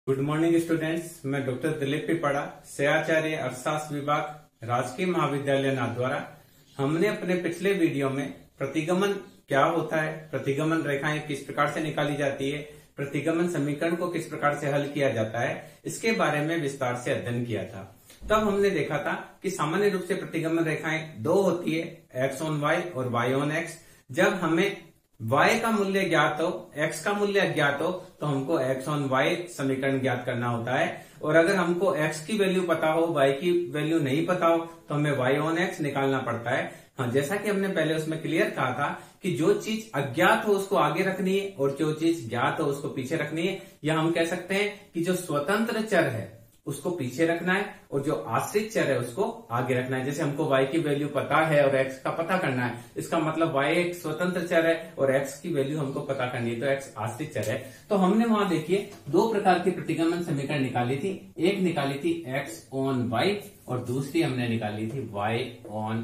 Good morning students. मैं doctor Dilip Pipada, सहआचार्य अर्थशास्त्र विभाग, राजकीय महाविद्यालय नाथद्वारा। हमने अपने पिछले वीडियो में प्रतिगमन क्या होता है, प्रतिगमन रेखाएं किस प्रकार से निकाली जाती है, प्रतिगमन समीकरण को किस प्रकार से हल किया जाता है, इसके बारे में विस्तार से अध्ययन किया था। तब हमने देखा था कि सामान्य रूप से प्रतिगमन रेखाएं दो होती है, एक्स ऑन वाई और वाई ऑन एक्स। जब हमें y का मूल्य ज्ञात हो, x का मूल्य अज्ञात हो, तो हमको x ऑन y समीकरण ज्ञात करना होता है। और अगर हमको x की वैल्यू पता हो, y की वैल्यू नहीं पता हो, तो हमें y ऑन x निकालना पड़ता है। हाँ, जैसा कि हमने पहले उसमें क्लियर कहा था कि जो चीज अज्ञात हो उसको आगे रखनी है और जो चीज ज्ञात हो उसको पीछे रखनी है। या हम कह सकते हैं कि जो स्वतंत्र चर है उसको पीछे रखना है और जो आश्रित चर है उसको आगे रखना है। जैसे हमको y की वैल्यू पता है और x का पता करना है, इसका मतलब y एक स्वतंत्र चर है और x की वैल्यू हमको पता करनी है, तो x आश्रित चर है। तो हमने वहां देखिए दो प्रकार की प्रतिगमन समीकरण निकाली थी। एक निकाली थी x ऑन y और दूसरी हमने निकाली थी y ऑन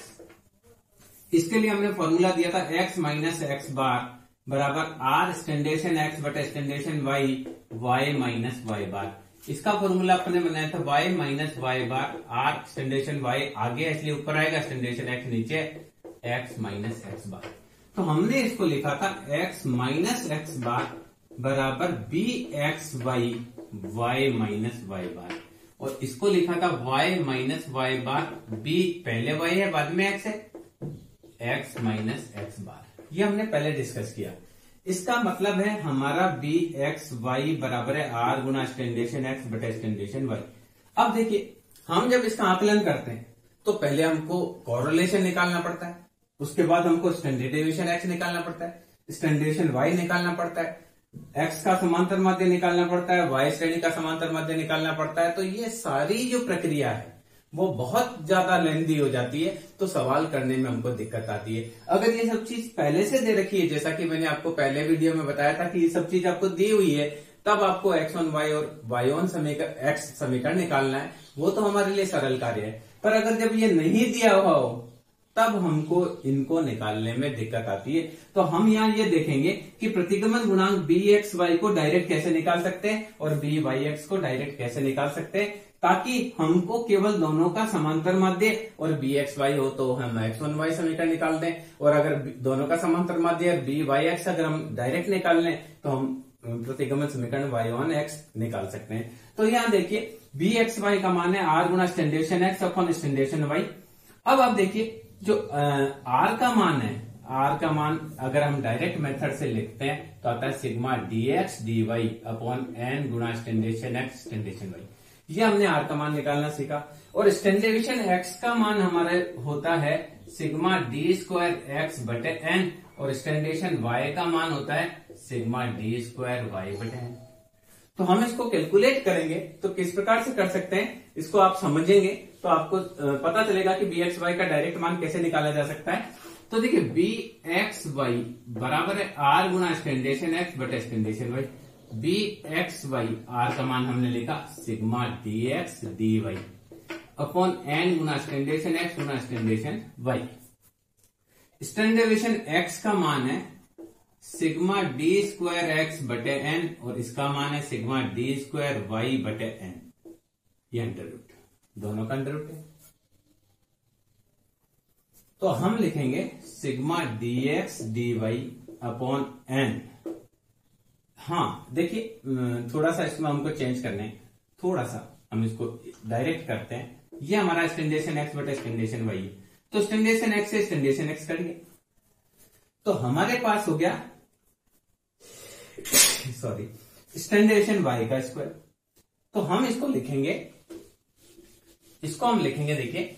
x। इसके लिए हमने फॉर्मूला दिया था x माइनस एक्स बार बराबर आर स्टैंडेशन x बटे स्टैंडेशन y माइनस वाई बार। इसका फॉर्मूला अपने बनाया था y minus Y bar, R स्टैंडेशन y आगे इसलिए ऊपर आएगा, स्टैंडेशन x नीचे, x माइनस एक्स बार। तो हमने इसको लिखा था x माइनस एक्स बार बराबर B x Y y minus Y bar, और इसको लिखा था y minus Y bar, b पहले y है बाद में x है, x माइनस एक्स बार। ये हमने पहले डिस्कस किया। इसका मतलब है हमारा बी एक्स वाई बराबर है आर गुना स्टैंडेशन एक्स बटे स्टैंडेशन वाई। अब देखिए हम जब इसका आकलन करते हैं तो पहले हमको कोरिलेशन निकालना पड़ता है, उसके बाद हमको स्टैंडर्ड डेविएशन एक्स निकालना पड़ता है, स्टैंडेशन वाई निकालना पड़ता है, एक्स का समांतर माध्य निकालना पड़ता है, वाई श्रेणी का समांतर माध्य निकालना पड़ता है। तो ये सारी जो प्रक्रिया है वो बहुत ज्यादा लेंदी हो जाती है, तो सवाल करने में हमको दिक्कत आती है। अगर ये सब चीज पहले से दे रखी है, जैसा कि मैंने आपको पहले वीडियो में बताया था कि ये सब चीज आपको दी हुई है, तब आपको एक्स ऑन वाई और वाई ऑन समीकरण एक्स समीकरण निकालना है, वो तो हमारे लिए सरल कार्य है। पर अगर जब ये नहीं दिया हुआ हो तब हमको इनको निकालने में दिक्कत आती है। तो हम यहाँ ये देखेंगे कि प्रतिगमन गुणांक बी एक्स वाई को डायरेक्ट कैसे निकाल सकते हैं और बी वाई एक्स को डायरेक्ट कैसे निकाल सकते हैं, ताकि हमको केवल दोनों का समांतर माध्य और बी एक्स वाई हो तो हम एक्स वन वाई समीकरण निकाल दें, और अगर दोनों का समांतर माध्य और बी वाई एक्स अगर हम डायरेक्ट निकाल लें तो हम प्रतिगमन समीकरण वाई ऑन एक्स निकाल सकते हैं। तो यहाँ देखिए बी एक्स वाई का मान है आर गुना standard deviation x upon standard deviation y. अब आप देखिए जो आर का मान है, आर का मान अगर हम डायरेक्ट मेथड से लिखते हैं तो आता है sigma d x d y upon n गुना स्टैंडेशन एक्स स्टैंडेशन वाई। ये हमने आर का मान निकालना सीखा। और स्टैंडेशन एक्स का मान हमारे होता है सिग्मा डी स्क्वायर एक्स बटे एन, और स्टैंडेशन वाई का मान होता है सिग्मा डी स्क्वायर वाई बटे एन। तो हम इसको कैलकुलेट करेंगे तो किस प्रकार से कर सकते हैं, इसको आप समझेंगे तो आपको पता चलेगा कि बी एक्स वाई का डायरेक्ट मान कैसे निकाला जा सकता है। तो देखिए बी एक्स वाई बराबर है आर गुना स्टैंडेशन एक्स बटे standard deviation y. B x y r का मान हमने लिखा sigma d x d y upon n गुना स्टैंडेशन एक्स गुना स्टैंडेशन वाई। स्टैंडर्डेशन एक्स का मान है सिग्मा डी स्क्वायर एक्स बटे एन, और इसका मान है सिग्मा डी स्क्वायर वाई बटे एन। ये अंडर रूट, दोनों का अंडर रूट है। तो हम लिखेंगे sigma d x d y upon n. हाँ देखिए थोड़ा सा इसमें हमको चेंज करना है, थोड़ा सा हम इसको डायरेक्ट करते हैं। ये हमारा स्टैंडेशन एक्स बटे स्टैंडेशन वाई है, तो स्टैंडेशन एक्स से स्टैंडेशन एक्स करिए तो हमारे पास हो गया सॉरी स्टैंडेशन वाई का स्क्वायर। तो हम इसको लिखेंगे, इसको हम लिखेंगे देखिए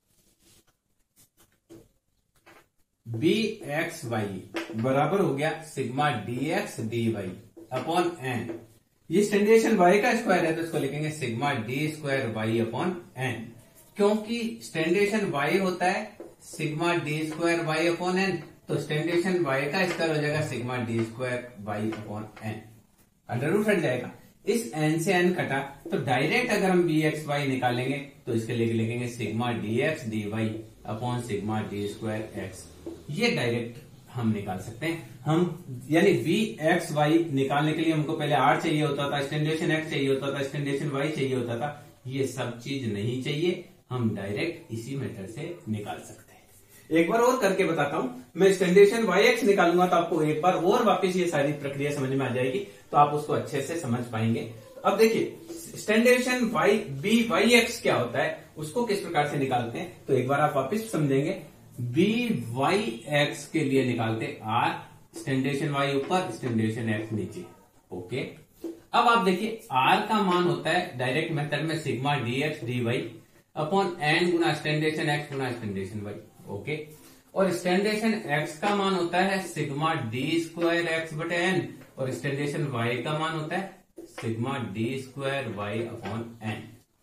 बी एक्स वाई बराबर हो गया sigma d x d y upon n. ये स्टैंडेशन वाई का स्क्वायर है तो इसको लिखेंगे sigma d square y upon n, क्योंकि स्टैंडेशन वाई होता है sigma d square y upon n, तो स्टैंडेशन वाई का स्क्वायर हो जाएगा sigma d square y upon n, under root हट जाएगा। इस एन से एन कटा तो डायरेक्ट अगर हम बी एक्स वाई निकालेंगे तो इसके लिए लिखेंगे sigma d x d y upon sigma d square x. ये डायरेक्ट हम निकाल सकते हैं। हम यानी बी एक्स वाई निकालने के लिए हमको पहले आर चाहिए होता था, स्टैंडर्ड एक्स चाहिए होता था, स्टैंडर्ड वाई चाहिए होता था। ये सब चीज नहीं चाहिए, हम डायरेक्ट इसी मेथड से निकाल सकते हैं। एक बार और करके बताता हूं। मैं स्टैंडर्ड वाई एक्स निकालूंगा तो आपको एक बार और वापस ये सारी प्रक्रिया समझ में आ जाएगी, तो आप उसको अच्छे से समझ पाएंगे। अब देखिए standard y b Y x क्या होता है, उसको किस प्रकार से निकालते हैं, तो एक बार आप वापस समझेंगे। बी वाई एक्स के लिए निकालते आर, स्टैंडर्ड वाई ऊपर, स्टैंडर्ड एक्स नीचे। ओके, अब आप देखिए आर का मान होता है डायरेक्ट मेथड में sigma d x d y upon n गुना स्टैंडर्ड एक्स गुना स्टैंडर्ड वाई। ओके, और स्टैंडर्ड एक्स का मान होता है सिग्मा डी स्क्वायर एक्स बटे एन, और स्टैंडर्ड वाई का मान होता है sigma d square y upon n.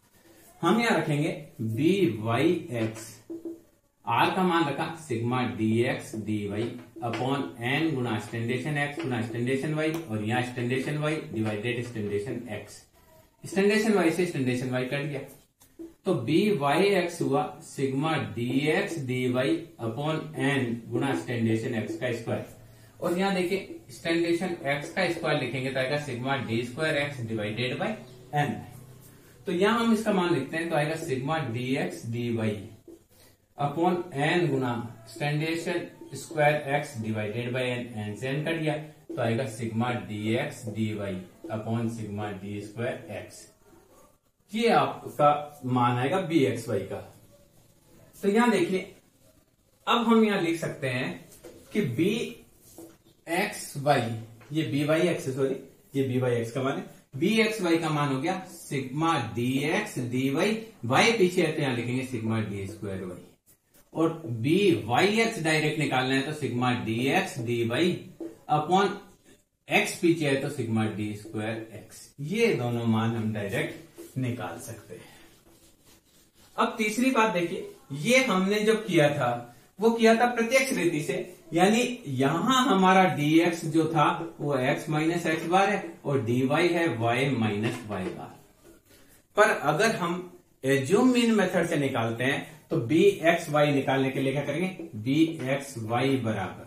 हम यहां रखेंगे बी वाई एक्स, आर का मान रखा sigma d x d y upon n गुना स्टैंडर्ड एक्स गुना स्टैंडर्ड वाई, और यहाँ standard y divided standard x. Standard y से स्टैंडर्ड वाई कट गया, तो बी वाई एक्स हुआ sigma d x d y upon n गुना स्टैंडर्ड एक्स का स्क्वायर, और यहाँ देखिए स्टैंडर्ड एक्स का स्क्वायर लिखेंगे तो आएगा sigma d square x divided by n. तो यहां हम इसका मान लिखते हैं तो आएगा sigma d x d y upon n गुना standard square x divided by n, n से एन कट गया तो आएगा sigma d x d y upon sigma d square x. ये आपका मान आएगा बी एक्स वाई का। तो यहां देखिए अब हम यहां लिख सकते हैं कि बी एक्स वाई, ये बी वाई एक्स सॉरी ये बी वाई एक्स का मान है, बी एक्स वाई का मान हो गया sigma d x d y, y पीछे है तो यहां लिखेंगे सिग्मा डी स्क्वायर वाई, और बी वाई एक्स डायरेक्ट निकालना है तो sigma d x d y upon x पीछे है तो सिग्मा डी स्क्वायर एक्स। ये दोनों मान हम डायरेक्ट निकाल सकते हैं। अब तीसरी बात देखिए, ये हमने जो किया था वो किया था प्रत्यक्ष रीति से, यानी यहां हमारा dx जो था वो x माइनस एक्स बार है और dy है y माइनस वाई बार। पर अगर हम एज्यूम मीन मेथड से निकालते हैं तो bxy निकालने के लिए क्या करेंगे, bxy बराबर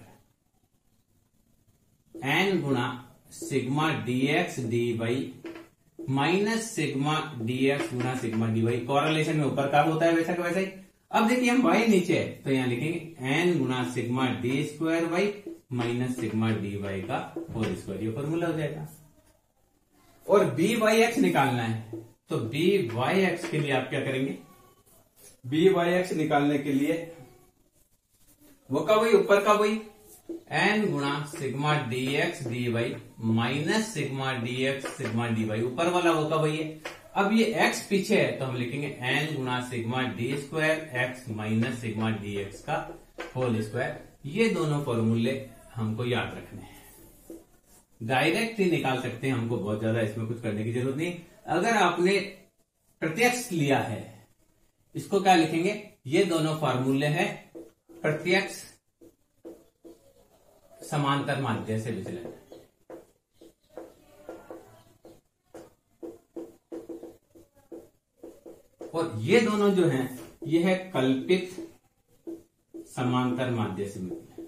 n गुणा sigma dx dy minus sigma dx गुणा सिग्मा dy। कॉरलेशन में ऊपर का होता है वैसा का वैसा ही। अब देखिए हम y नीचे है तो यहां लिखेंगे n गुणा sigma d square y minus sigma d y का होल स्क्वायर, ये फॉर्मूला हो जाएगा। और बी वाई एक्स निकालना है तो बी वाई एक्स के लिए आप क्या करेंगे, बी वाई एक्स निकालने के लिए वो का वही ऊपर का वही n गुणा sigma d x d y minus sigma d x sigma d y, ऊपर वाला वो का वही है। अब ये x पीछे है तो हम लिखेंगे n गुणा sigma d square x minus sigma d x का होल स्क्वायर। ये दोनों फॉर्मूले हमको याद रखने हैं, डायरेक्ट ही निकाल सकते हैं, हमको बहुत ज्यादा इसमें कुछ करने की जरूरत नहीं। अगर आपने प्रत्यक्ष लिया है इसको क्या लिखेंगे, ये दोनों फॉर्मूले हैं प्रत्यक्ष समांतर माध्य से विचलन। और ये दोनों जो हैं ये है कल्पित समांतर माध्य से मिलते हैं।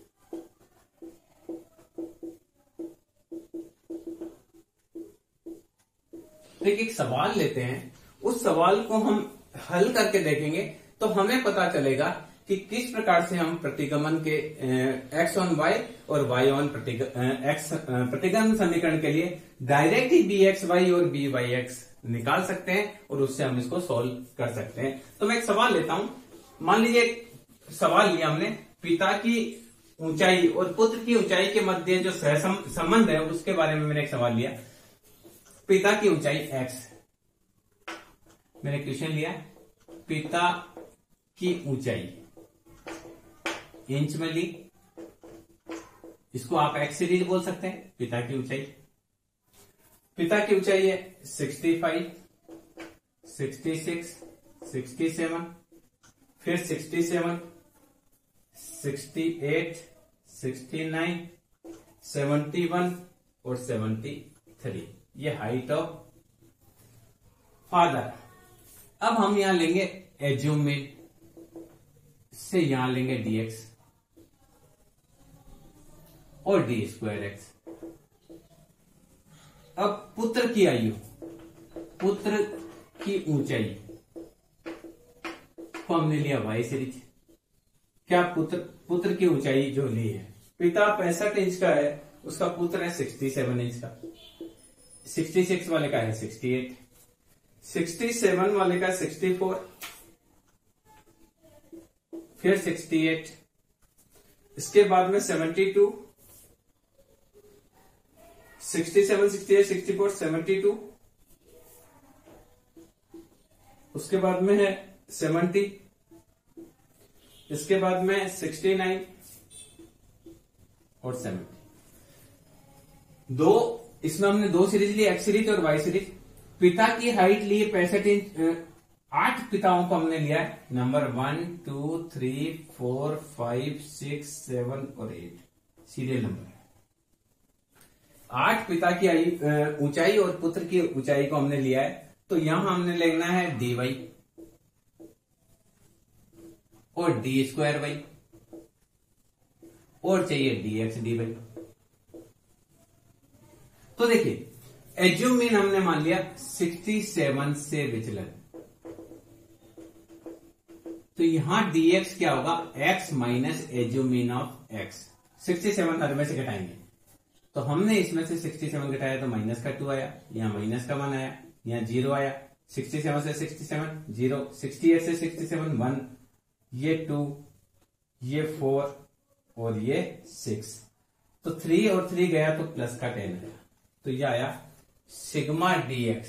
देखिए एक सवाल लेते हैं, उस सवाल को हम हल करके देखेंगे तो हमें पता चलेगा कि किस प्रकार से हम प्रतिगमन के x ऑन y और y ऑन प्रतिगमन समीकरण के लिए डायरेक्ट ही बी एक्स वाई और बी वाई एक्स निकाल सकते हैं और उससे हम इसको सॉल्व कर सकते हैं। तो मैं एक सवाल लेता हूं, मान लीजिए एक सवाल लिया हमने, पिता की ऊंचाई और पुत्र की ऊंचाई के मध्य जो संबंध है उसके बारे में मैंने एक सवाल लिया। पिता की ऊंचाई x, मैंने क्वेश्चन लिया पिता की ऊंचाई इंच में ली, इसको आप x सीरीज बोल सकते हैं। पिता की ऊंचाई है 65, 66, 67, फिर 67, 68, 69, 71 और 73, ये हाइट ऑफ फादर। अब हम यहां लेंगे एज्यूमेड से, यहां लेंगे dx। और डी स्क्वायर एक्स। अब पुत्र की आयु, पुत्र की ऊंचाई को हमने लिया वाई सीरीज। क्या पुत्र की ऊंचाई जो ली है, पिता 65 इंच का है, उसका पुत्र है 67 इंच का। 66 वाले का है 68, 67 वाले का 64, फिर 68, इसके बाद में 72, 67, 68, 64, 72, उसके बाद में है 70, इसके बाद में 69 और 70। इसमें हमने दो सीरीज ली, एक्स सीरीज और वाई सीरीज। पिता की हाइट ली 65 इंच, 8 पिताओं को हमने लिया है, नंबर 1 2 3 4 5 6 7 और 8 सीरियल नंबर है। 8 पिता की ऊंचाई और पुत्र की ऊंचाई को हमने लिया है, तो यहां हमने लेना है dy और डी स्क्वायर वाई और चाहिए dx dy। तो देखिए एज्यूम मीन हमने मान लिया 67 से विचलन, तो यहां dx क्या होगा, x minus assume mean of x। 67 हर में से घटाएंगे, तो हमने इसमें से 67 घटाया तो माइनस का 2 आया, यहां माइनस का 1 आया, यहां 0 आया। 67 से 67 0, 68 से 67 1, ये 2, ये 4 और ये 6, तो 3 और 3 गया तो प्लस का 10 आया, तो ये आया सिग्मा dx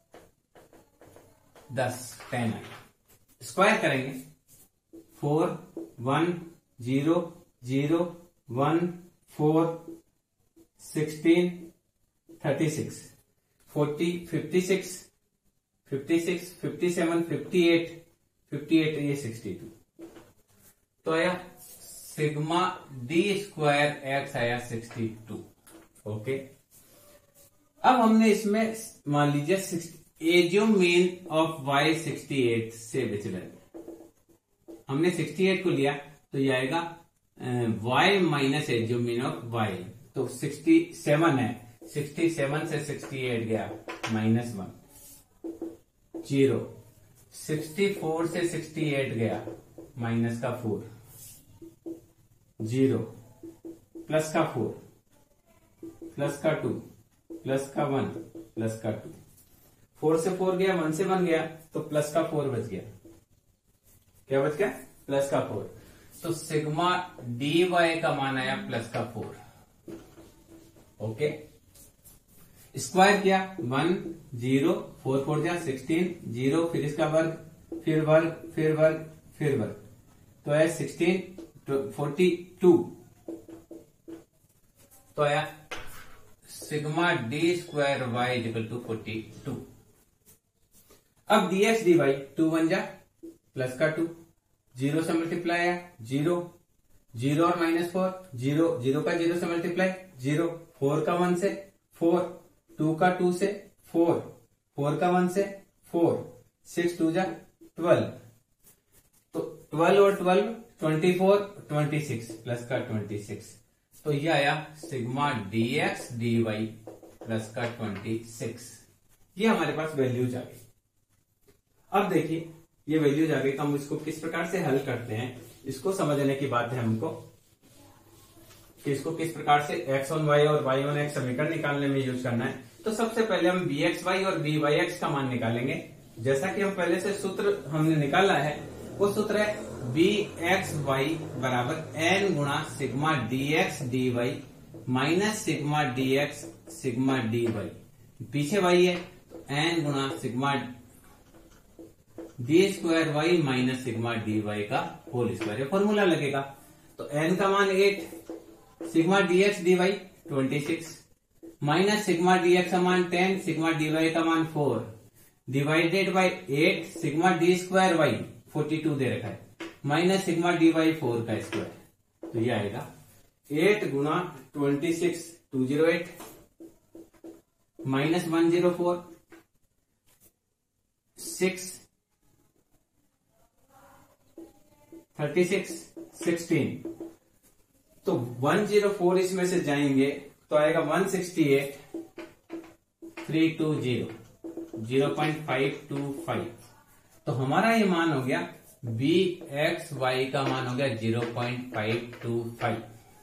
10 10 आया। स्क्वायर करेंगे 4 1 0 0 1 4 16 36 40 56 56 57 58 58 ये 62, तो आया सिग्मा डी स्क्वायर एक्स आया 62। ओके, अब हमने इसमें मान लीजिए एज्यूम मीन ऑफ वाई 68 से विचलन, हमने 68 को लिया तो ये आएगा y minus assume mean of y, तो 67 है, 67 से 68 गया -1 0, 64 से 68 गया माइनस का 4 0, प्लस का 4 प्लस का 2 प्लस का 1 प्लस का 2, 4 से 4 गया, 1 से 1 गया, तो प्लस का 4 बच गया। क्या बच गया, प्लस का 4, तो सिग्मा डी वाई का मान आया प्लस का 4। ओके, स्क्वायर किया 1 0 4 4 दिया 16 0, फिर इसका वर्ग, फिर वर्ग, फिर वर्ग, फिर वर्ग, तो आया 16 42, तो आया sigma d square y equal to 42। अब dx dy 2 1 जा प्लस का 2, 0 से मल्टीप्लाई आया 0 0 और -4 0 0 का 0 से मल्टीप्लाई 0, 4 का 1 से 4, 2 का 2 से 4, 4 का 1 से 4, 6 2 जा 12, तो 12 और 12 24 26 प्लस का 26, तो ये आया सिग्मा dx dy प्लस का 26। ये हमारे पास वैल्यूज आ गई। अब देखिए ये वैल्यूज आ गई, तो हम इसको किस प्रकार से हल करते हैं, इसको समझने की बात है हमको कि इसको किस प्रकार से x ऑन y और y ऑन x समीकरण निकालने में यूज करना है। तो सबसे पहले हम bxy और byx का मान निकालेंगे। जैसा कि हम पहले से सूत्र हमने निकाला है, वो सूत्र है bxy बराबर n गुणा sigma dx dy minus sigma dx sigma dy, पीछे y है तो n गुणा sigma d square y minus sigma d y का होल स्क्वायर, फॉर्मूला लगेगा। तो n का मान 8, sigma dx dy 26 minus sigma dx का मान 10, सिग्मा dy का मान 4 divided by 8 sigma d square y 42 दे रखा है माइनस सिग्मा डी वाई 4 का स्क्वायर, तो ये आएगा 8 गुणा 26 208 माइनस 104 6 36 16, तो 104 इसमें से जाएंगे तो आएगा 168 320 0.525। तो हमारा ये मान हो गया बी एक्स वाई का मान हो गया 0.525।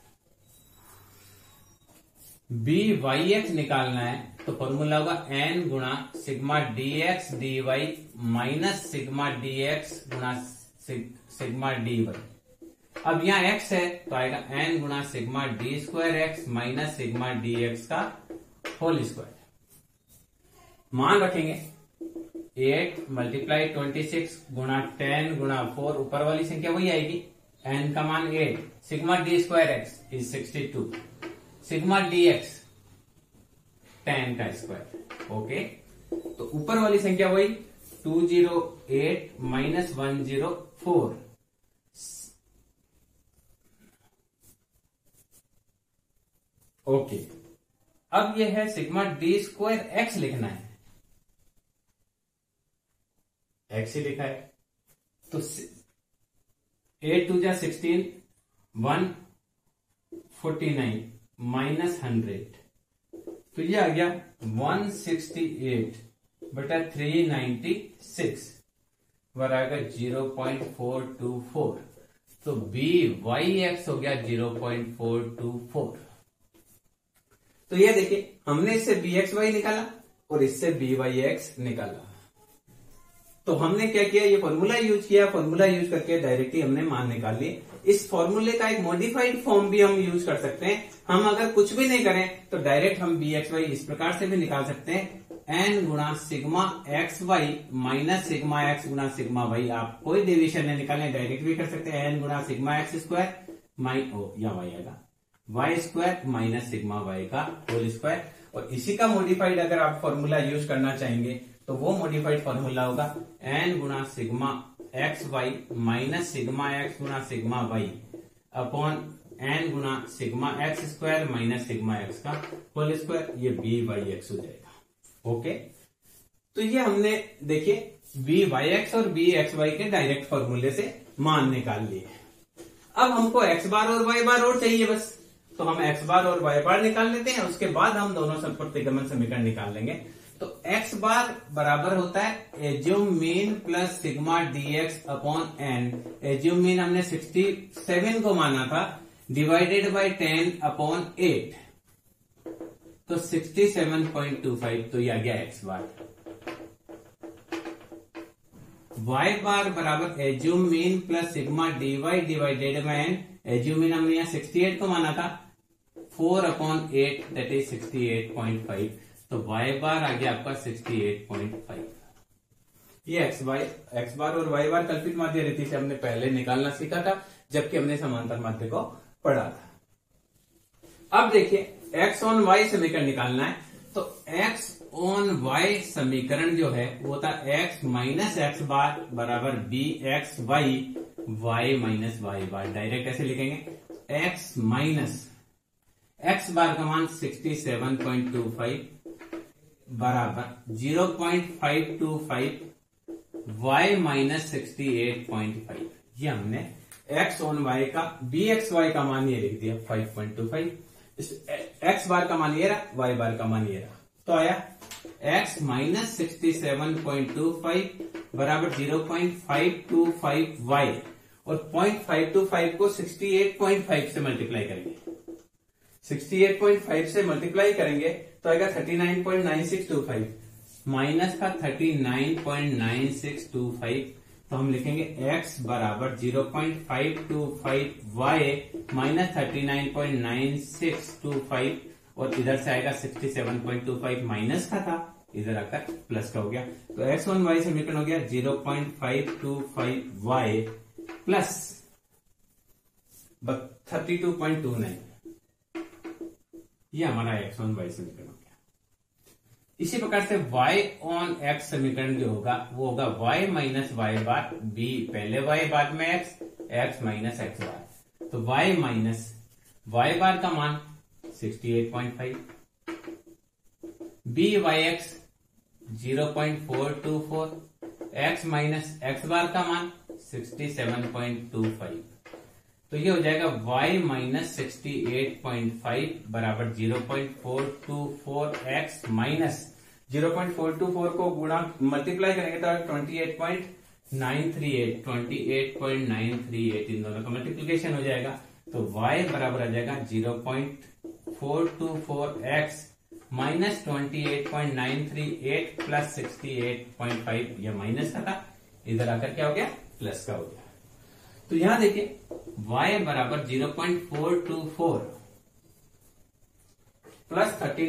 बी वाई एक्स निकालना है तो फॉर्मूला होगा एन गुणा sigma d x d y minus sigma d x गुणा सिग्मा डी वाई। अब यहाँ x है तो आएगा n गुणा sigma d square x minus sigma d x का होल स्क्वायर। मान रखेंगे 8 मल्टीप्लाई 26 गुणा 10 गुणा 4, ऊपर वाली संख्या वही आएगी, n का मान 8, sigma d square x is 62, sigma d x 10 का स्क्वायर। ओके, तो ऊपर वाली संख्या वही 208 माइनस 104। ओके, अब यह है सिग्मा डी स्क्वायर एक्स लिखना है, एक्स ही लिखा है तो 8 2 जा 16 149 माइनस 100, तो ये आ गया 168 बटा 396 बराबर 0.424। तो बी वाई एक्स हो गया 0.424। तो ये देखिए हमने इससे बी एक्स वाई निकाला और इससे बी वाई एक्स निकाला। तो हमने क्या किया, ये फॉर्मूला यूज किया, फॉर्मूला यूज करके डायरेक्टली हमने मान निकाल लिए। इस फॉर्मूले का एक मॉडिफाइड फॉर्म भी हम यूज कर सकते हैं। हम अगर कुछ भी नहीं करें तो डायरेक्ट हम बी एक्स वाई इस प्रकार से भी निकाल सकते हैं, एन गुणा sigma x y minus sigma x गुणा सिग्मा वाई। आप कोई डिविजन नहीं निकालें, डायरेक्ट भी कर सकते हैं, एन गुणा सिग्मा एक्स स्क्वायर या वाई आएगा y square minus sigma y का होल स्क्वायर। और इसी का मॉडिफाइड अगर आप फॉर्मूला यूज करना चाहेंगे तो वो मॉडिफाइड फॉर्मूला होगा एन गुणा sigma x y minus sigma x गुणा सिग्मा वाई अपॉन एन गुणा sigma x square minus sigma x का होल स्क्वायर। ये बी वाई एक्स हो जाएगा। ओके, तो ये हमने देखिए बी वाई एक्स और बी एक्स वाई के डायरेक्ट फॉर्मूले से मान निकाल लिए। अब हमको एक्स बार और वाई बार और चाहिए बस, तो हम एक्स बार और वाई बार निकाल लेते हैं, उसके बाद हम दोनों प्रतिगमन समीकरण निकाल लेंगे। तो एक्स बार बराबर होता है assume mean plus sigma d x upon n. Assume mean हमने 67 को माना था, डिवाइडेड बाय 10 अपॉन 8, तो 67.25, तो यह आ गया एक्स बार। वाई बार बराबर assume mean plus sigma d y divided by n. Assume mean हमने यहाँ 68 को माना था, 4 अपॉन 8 दैट इज 68.5, तो y बार आ गया आपका 68.5। ये एक्स बार और y बार कल्पित माध्य रीति से हमने पहले निकालना सीखा था, जबकि हमने समांतर माध्य को पढ़ा था। अब देखिए x ऑन y समीकरण निकालना है, तो x ऑन y समीकरण जो है वो था x माइनस एक्स बार बराबर B x Y y minus Y bar. Direct ऐसे लिखेंगे x माइनस एक्स बार का मान 67.25 बराबर 0.525 y माइनस 68.5। ये हमने x ऑन y का बी एक्स वाई का मान ये लिख दिया 5.25। x बार का मान ये रहा, y बार का मान ये रहा, तो आया x माइनस 67.25 बराबर 0.525 y, और 0.525 को 68.5 से मल्टीप्लाई करेंगे। 68.5 से मल्टीप्लाई करेंगे तो आएगा 39.9625 माइनस का 39.9625, तो हम लिखेंगे x बराबर 0.525 y माइनस 39.9625, और इधर से आएगा 67.25 माइनस का था, इधर आकर प्लस का हो गया, तो x ऑन y समीकरण हो गया 0.525 y प्लस 32.29। ये हमारा x ऑन y समीकरण हो गया। इसी प्रकार से y ऑन x समीकरण जो होगा वो होगा y minus Y bar b, पहले y बाद में x माइनस x बार। तो y माइनस वाई बार का मान 68.5, b y x 0.424, x minus x bar का मान 67.25। तो ये हो जाएगा y माइनस 68.5 बराबर 0.424x माइनस 0.424 को गुणा मल्टीप्लाई करेंगे तो 28.938 इन दोनों का मल्टीप्लीकेशन हो जाएगा। तो y बराबर आ जाएगा 0.424x माइनस 28.938 प्लस 68.5, यह माइनस का था, इधर आकर क्या हो गया, प्लस का हो गया। तो यहां देखिए y बराबर 0.424 प्लस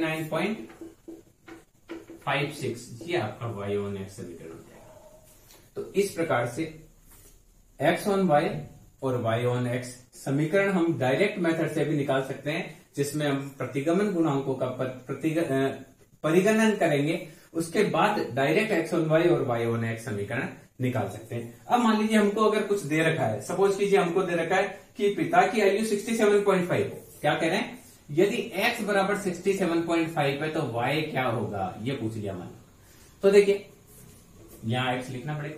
39.56, ये आपका y ऑन x समीकरण हो जाएगा। तो इस प्रकार से x ऑन y और y ऑन x समीकरण हम डायरेक्ट मेथड से भी निकाल सकते हैं, जिसमें हम प्रतिगमन गुणांकों का परिगणन करेंगे, उसके बाद डायरेक्ट x ऑन y और y ऑन x समीकरण निकाल सकते हैं। अब मान लीजिए हमको अगर कुछ दे रखा है, सपोज कीजिए हमको दे रखा है कि पिता की आयु 67.5 हो, क्या कह रहे हैं, यदि x बराबर 67.5 है तो y क्या होगा, ये पूछ लिया मान। तो देखिए यहां x लिखना पड़ेगा।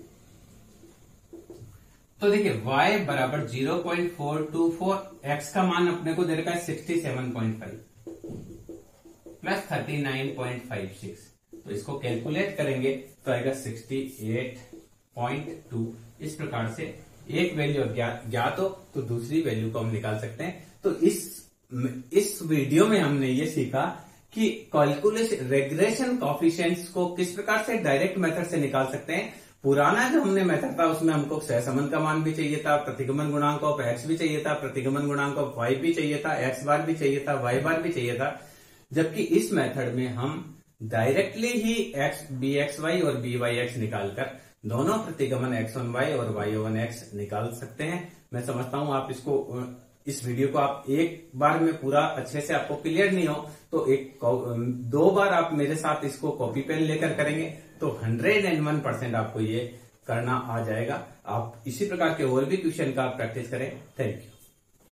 तो देखिए y बराबर 0.424, x का मान अपने को दे रखा है 67.5 प्लस 39.56, तो इसको कैलकुलेट करेंगे तो आएगा 68.2। इस प्रकार से एक वैल्यू ज्ञात हो तो दूसरी वैल्यू को हम निकाल सकते हैं। तो इस वीडियो में हमने ये सीखा कि कैलकुलेशन रेग्रेशन कॉफिशिएंट्स को किस प्रकार से डायरेक्ट मेथड से निकाल सकते हैं। पुराना जो हमने मेथड था उसमें हमको सहसंबंध का मान भी चाहिए था, प्रतिगमन गुणांक ऑफ x भी चाहिए था, प्रतिगमन गुणांक ऑफ y भी चाहिए था, x बार भी चाहिए था, y बार भी चाहिए था। जबकि इस मेथड में हम डायरेक्टली ही bxy और byx निकालकर दोनों प्रतिगमन x ऑन y और y ऑन x निकाल सकते हैं। मैं समझता हूं आप इस वीडियो को आप एक बार में पूरा अच्छे से आपको क्लियर नहीं हो तो दो बार आप मेरे साथ इसको कॉपी पेन लेकर करेंगे तो 101% आपको ये करना आ जाएगा। आप इसी प्रकार के और भी क्वेश्चन का प्रैक्टिस करें। Thank you.